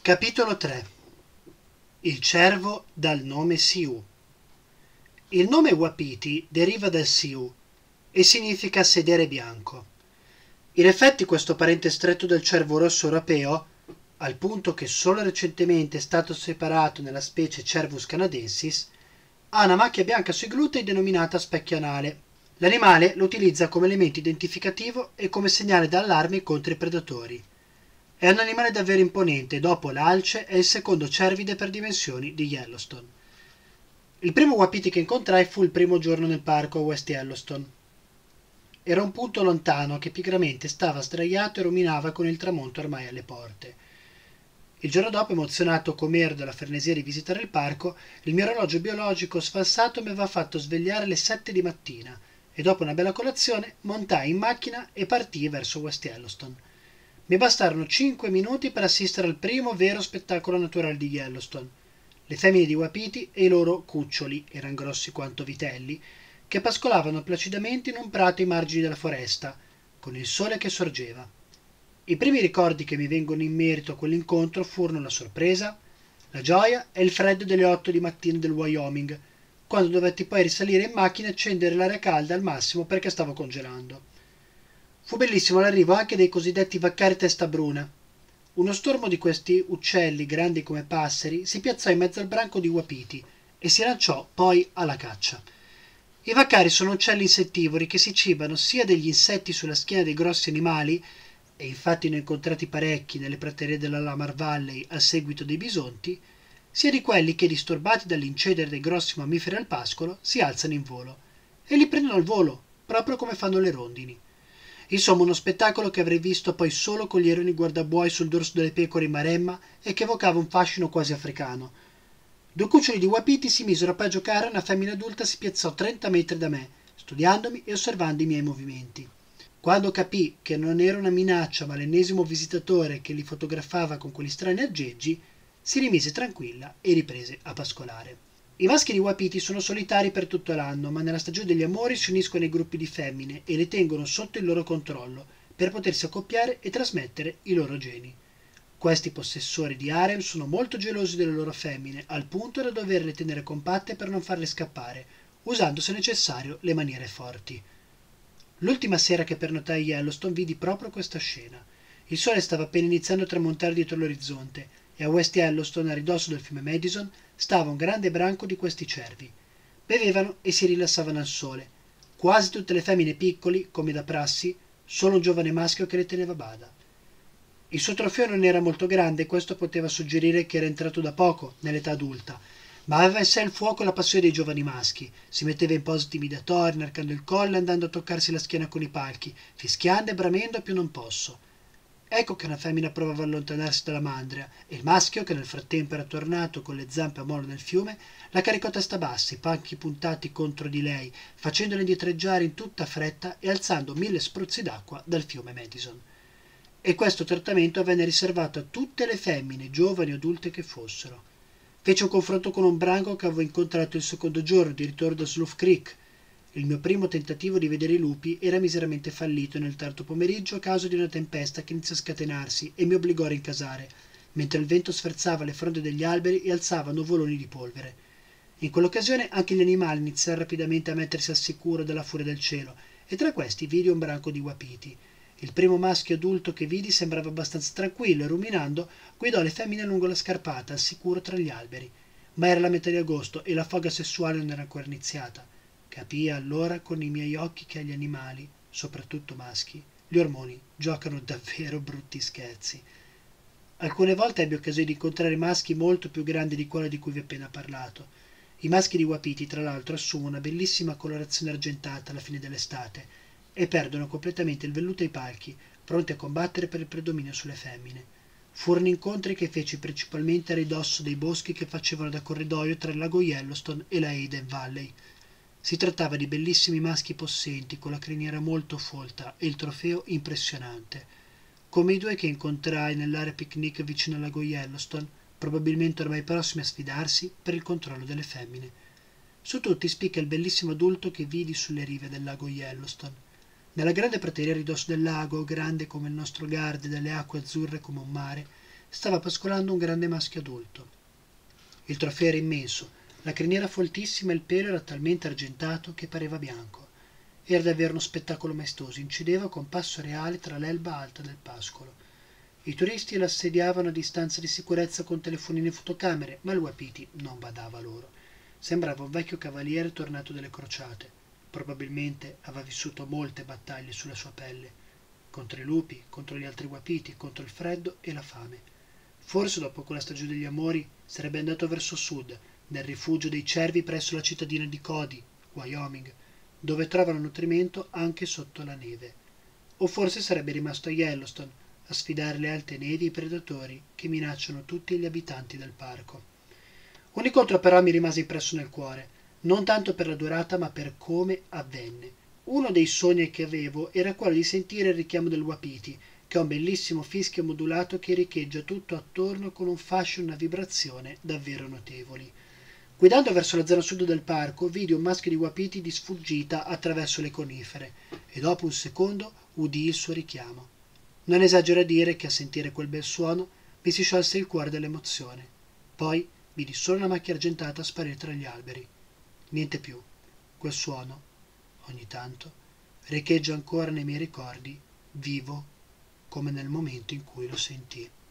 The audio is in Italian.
Capitolo 3. Il cervo dal nome Sioux. Il nome Wapiti deriva dal Sioux e significa sedere bianco. In effetti questo parente stretto del cervo rosso europeo, al punto che solo recentemente è stato separato nella specie Cervus canadensis, ha una macchia bianca sui glutei denominata specchio anale. L'animale lo utilizza come elemento identificativo e come segnale d'allarme contro i predatori. È un animale davvero imponente, dopo l'alce è il secondo cervide per dimensioni di Yellowstone. Il primo wapiti che incontrai fu il primo giorno nel parco a West Yellowstone. Era un punto lontano che pigramente stava sdraiato e ruminava con il tramonto ormai alle porte. Il giorno dopo, emozionato com'ero dalla frenesia di visitare il parco, il mio orologio biologico sfalsato mi aveva fatto svegliare alle 7 di mattina e dopo una bella colazione montai in macchina e partii verso West Yellowstone. Mi bastarono 5 minuti per assistere al primo vero spettacolo naturale di Yellowstone. Le femmine di wapiti e i loro cuccioli, erano grossi quanto vitelli, che pascolavano placidamente in un prato ai margini della foresta, con il sole che sorgeva. I primi ricordi che mi vengono in merito a quell'incontro furono la sorpresa, la gioia e il freddo delle 8 di mattina del Wyoming, quando dovetti poi risalire in macchina e accendere l'aria calda al massimo perché stavo congelando. Fu bellissimo l'arrivo anche dei cosiddetti vaccari testa bruna. Uno stormo di questi uccelli grandi come passeri si piazzò in mezzo al branco di wapiti e si lanciò poi alla caccia. I vaccari sono uccelli insettivori che si cibano sia degli insetti sulla schiena dei grossi animali, e infatti ne ho incontrati parecchi nelle praterie della Lamar Valley al seguito dei bisonti, sia di quelli che, disturbati dall'incedere dei grossi mammiferi al pascolo, si alzano in volo e li prendono al volo, proprio come fanno le rondini. Insomma, uno spettacolo che avrei visto poi solo con gli aironi guardabuoi sul dorso delle pecore in Maremma e che evocava un fascino quasi africano. 2 cuccioli di wapiti si misero poi a giocare e una femmina adulta si piazzò 30 metri da me, studiandomi e osservando i miei movimenti. Quando capì che non era una minaccia ma l'ennesimo visitatore che li fotografava con quegli strani aggeggi, si rimise tranquilla e riprese a pascolare. I maschi di wapiti sono solitari per tutto l'anno, ma nella stagione degli amori si uniscono ai gruppi di femmine e le tengono sotto il loro controllo per potersi accoppiare e trasmettere i loro geni. Questi possessori di harem sono molto gelosi delle loro femmine, al punto da doverle tenere compatte per non farle scappare, usando se necessario le maniere forti. L'ultima sera che pernotai a Yellowstone vidi proprio questa scena. Il sole stava appena iniziando a tramontare dietro l'orizzonte e a West Yellowstone, a ridosso del fiume Madison, stava un grande branco di questi cervi. Bevevano e si rilassavano al sole. Quasi tutte le femmine piccoli, come da prassi, solo un giovane maschio che le teneva a bada. Il suo trofeo non era molto grande e questo poteva suggerire che era entrato da poco nell'età adulta, ma aveva in sé il fuoco e la passione dei giovani maschi. Si metteva in pose intimidatori, inarcando il collo e andando a toccarsi la schiena con i palchi, fischiando e bramendo a più non posso. Ecco che una femmina provava a allontanarsi dalla mandria e il maschio, che nel frattempo era tornato con le zampe a molo nel fiume, la caricò a testa bassa, i palchi puntati contro di lei, facendola indietreggiare in tutta fretta e alzando 1000 spruzzi d'acqua dal fiume Madison. E questo trattamento venne riservato a tutte le femmine, giovani o adulte che fossero. Fece un confronto con un branco che avevo incontrato il secondo giorno di ritorno da Slough Creek. Il mio primo tentativo di vedere i lupi era miseramente fallito nel tardo pomeriggio a causa di una tempesta che iniziò a scatenarsi e mi obbligò a rincasare, mentre il vento sferzava le fronde degli alberi e alzava nuvoloni di polvere. In quell'occasione anche gli animali iniziarono rapidamente a mettersi al sicuro dalla furia del cielo, e tra questi vidi un branco di wapiti. Il primo maschio adulto che vidi sembrava abbastanza tranquillo e, ruminando, guidò le femmine lungo la scarpata, al sicuro tra gli alberi. Ma era la metà di agosto e la foga sessuale non era ancora iniziata. Capii allora con i miei occhi che agli animali, soprattutto maschi, gli ormoni giocano davvero brutti scherzi. Alcune volte ebbi occasione di incontrare maschi molto più grandi di quello di cui vi ho appena parlato. I maschi di wapiti, tra l'altro, assumono una bellissima colorazione argentata alla fine dell'estate e perdono completamente il velluto ai palchi, pronti a combattere per il predominio sulle femmine. Furono incontri che feci principalmente a ridosso dei boschi che facevano da corridoio tra il lago Yellowstone e la Hayden Valley. Si trattava di bellissimi maschi possenti, con la criniera molto folta e il trofeo impressionante, come i 2 che incontrai nell'area picnic vicino al lago Yellowstone, probabilmente ormai prossimi a sfidarsi per il controllo delle femmine. Su tutti spicca il bellissimo adulto che vidi sulle rive del lago Yellowstone. Nella grande prateria a ridosso del lago, grande come il nostro Garda e dalle acque azzurre come un mare, stava pascolando un grande maschio adulto. Il trofeo era immenso, la criniera foltissima e il pelo era talmente argentato che pareva bianco. Era davvero uno spettacolo maestoso, incideva con passo reale tra l'elba alta del pascolo. I turisti l'assediavano a distanza di sicurezza con telefonini e fotocamere, ma il Wapiti non badava loro. Sembrava un vecchio cavaliere tornato dalle crociate. Probabilmente aveva vissuto molte battaglie sulla sua pelle, contro i lupi, contro gli altri Wapiti, contro il freddo e la fame. Forse dopo quella stagione degli amori sarebbe andato verso sud, nel rifugio dei cervi presso la cittadina di Cody, Wyoming, dove trovano nutrimento anche sotto la neve. O forse sarebbe rimasto a Yellowstone a sfidare le alte nevi e i predatori che minacciano tutti gli abitanti del parco. Un incontro però mi rimase impresso nel cuore, non tanto per la durata ma per come avvenne. Uno dei sogni che avevo era quello di sentire il richiamo del Wapiti, che è un bellissimo fischio modulato che richeggia tutto attorno con un fascino e una vibrazione davvero notevoli. Guidando verso la zona sud del parco, vidi un maschio di Wapiti di sfuggita attraverso le conifere e dopo un secondo udii il suo richiamo. Non esagero a dire che a sentire quel bel suono mi si sciolse il cuore dall'emozione. Poi vidi solo una macchia argentata sparire tra gli alberi. Niente più. Quel suono, ogni tanto, riecheggia ancora nei miei ricordi, vivo come nel momento in cui lo sentii.